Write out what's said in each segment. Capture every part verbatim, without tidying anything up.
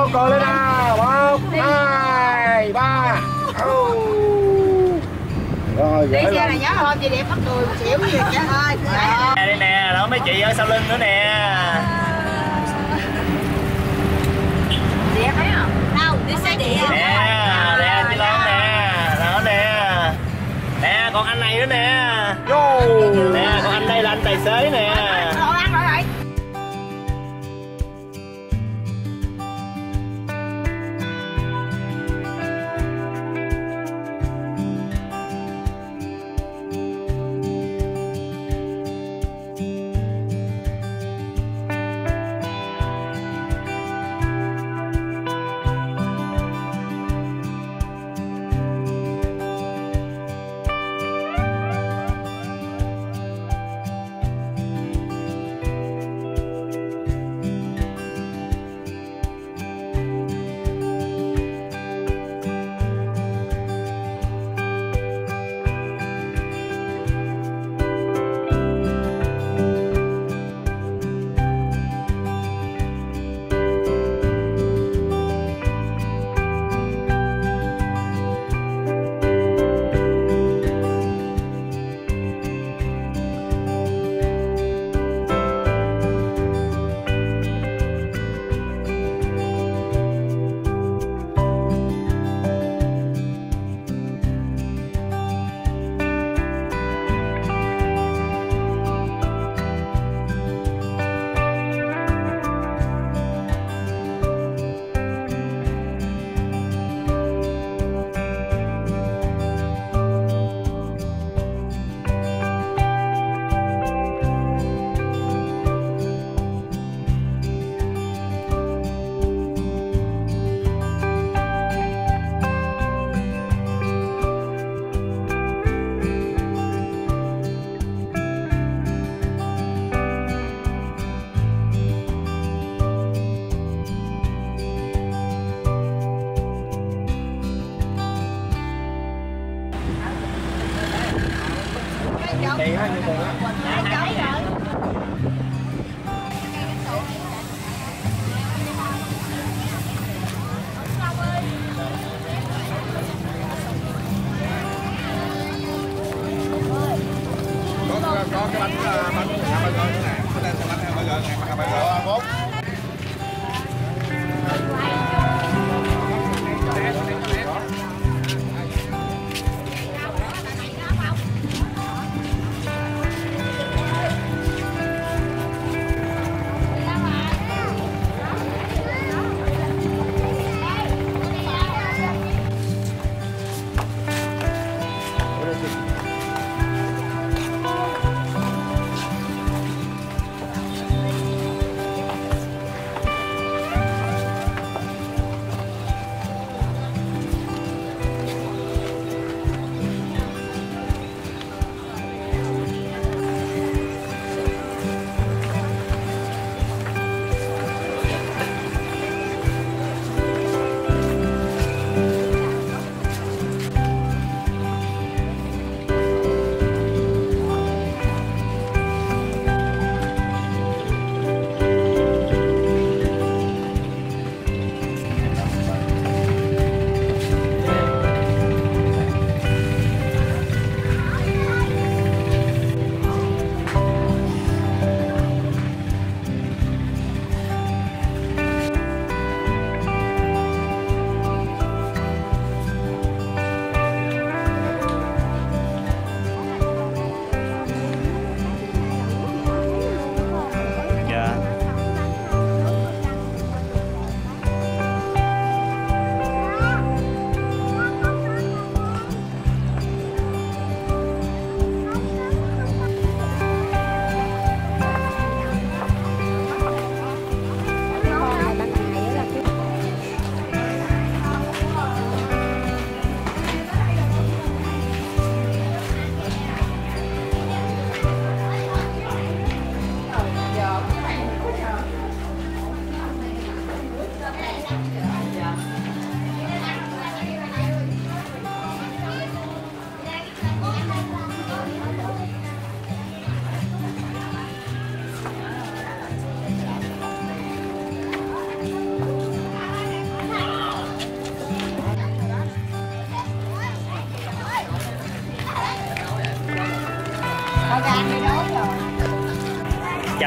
còi lên nào. Một, hai, ba. Rồi, đi xe này nhớ hôm chị đẹp bắt cười xỉu gì chứ thôi. Nè đây nè, đó mấy chị ở sau lưng nữa nè. Đẹp thấy không? Đâu, đi xe điện. Nè, nè chị Loan nè, đó nè. Nè, còn anh này nữa nè. vô. Nè, còn anh đây là anh tài xế nè. Rồi ăn rồi rồi. Tiền á, như tiền á. Có, có cái bánh bánh hamburger nữa nè, có tên bánh hamburger nè, hamburger bốn.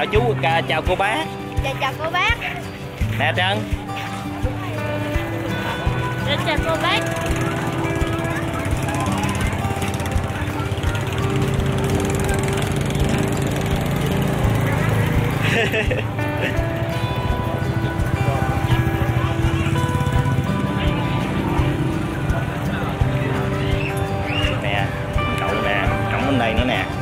chào chú, chào cô bác. Chào, chào cô bác. Nè Trân. Chào, chào cô bác. Nè, cậu nè, cậu bên đây nữa nè.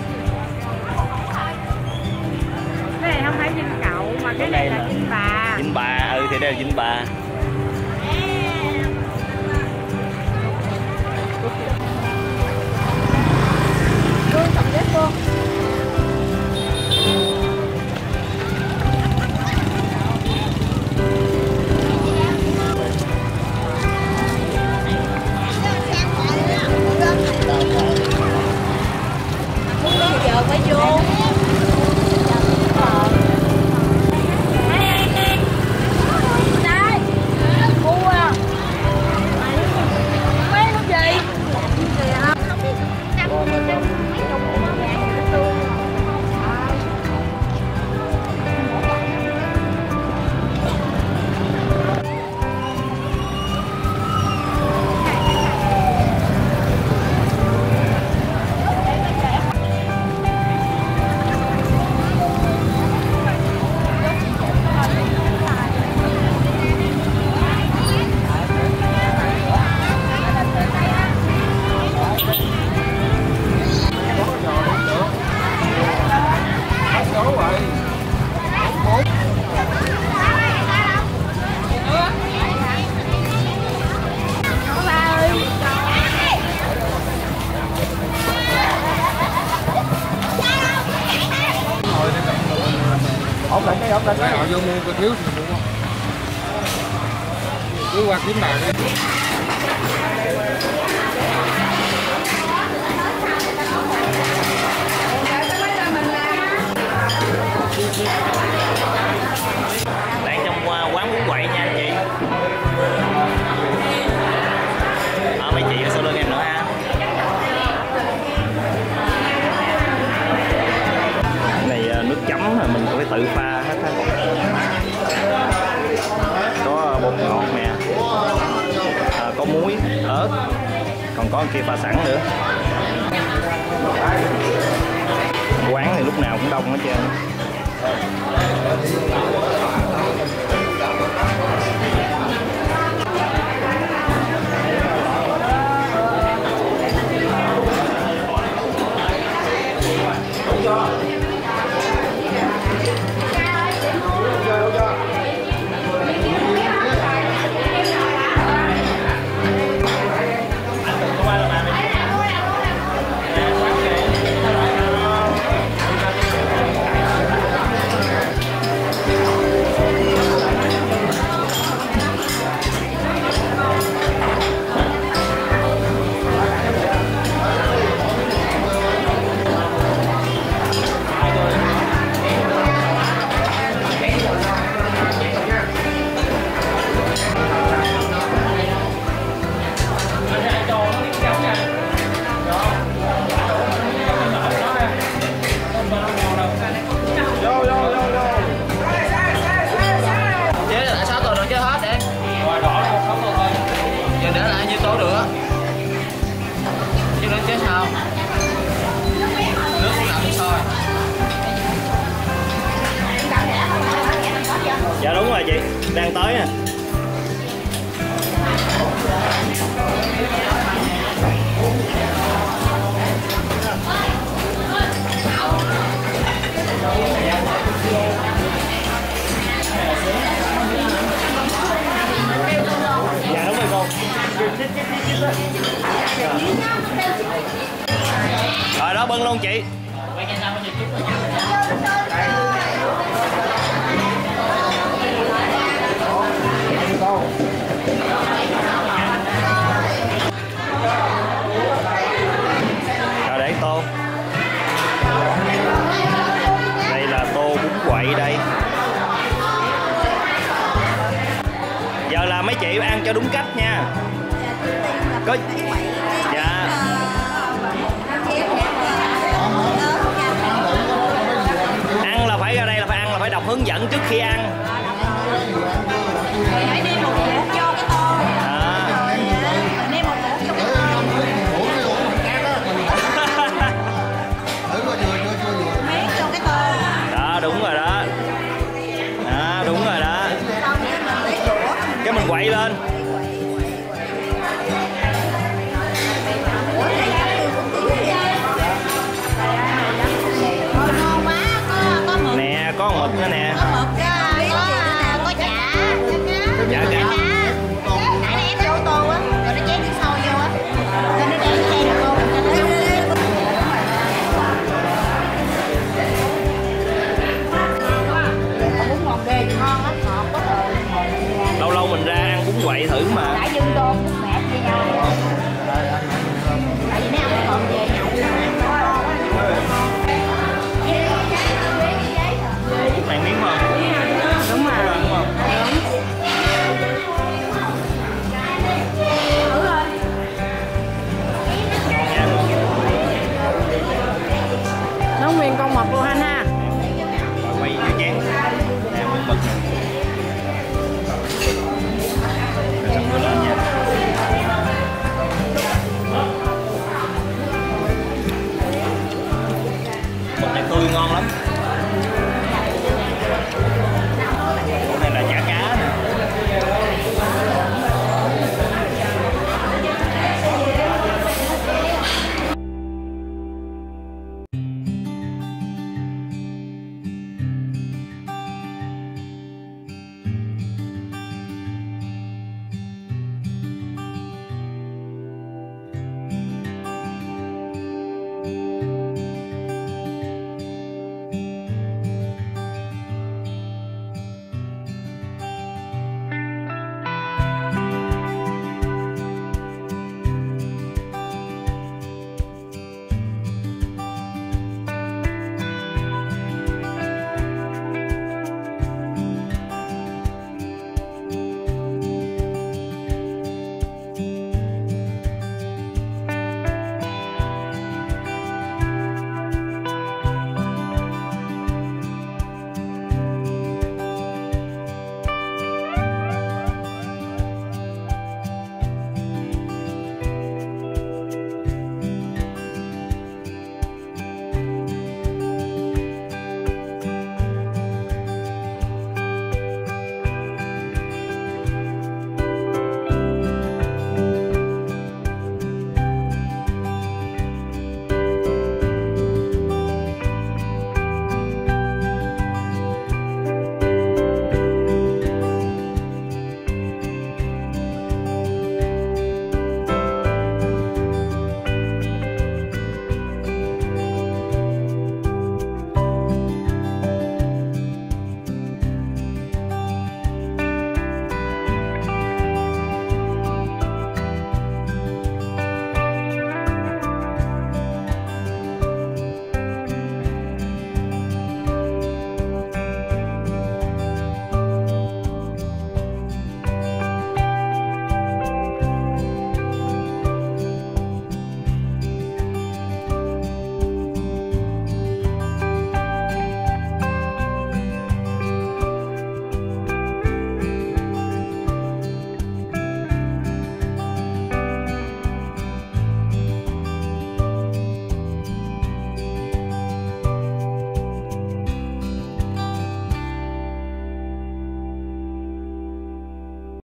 Cái này không phải dinh cậu mà cái này là dinh bà. Dinh bà, ừ thì đây là dinh bà. Cô tổng ghét cô. Giờ phải vô. Ổn định cái ổn định cái họ vô mua cái thiếu thì mua cứ qua kiếm nào đi. Đang trong quán bún quậy nha anh chị. À, mấy chị ở sau lưng em nữa ha. Cái này nước chấm là mình phải tự pha hết ha. Có bột ngọt nè, à, có muối, ớt, còn có kia pha sẵn nữa. Quán thì lúc nào cũng đông hết trơn. Dạ đúng rồi chị, đang tới nè. Dạ đúng rồi cô. Rồi đó bưng luôn chị. Rồi để tô. Đây là tô bún quậy đây. Giờ là mấy chị ăn cho đúng cách nha. Có dạ. Ăn là phải ra đây là phải phải đọc hướng dẫn trước khi ăn. Phải đi một muỗng vô cái tô. À. Đi một muỗng vô cái tô. Miếng vô cái tô. Đó đúng rồi đó. Đó đúng rồi đó. Cái mình quậy lên. Ngon quá, có có mực. Nè có mực nữa nè. Có mực, có có chả. Chả cá. Nãy nãy em vô tô á, rồi nó chế nước sôi vô á. Cho nó để đây được không? Bún ngọt ghê, ngon á, ngọt quá rồi. Lâu lâu mình ra ăn bún quậy thử mà. Nãy dưng tô bún mẹ với nhau.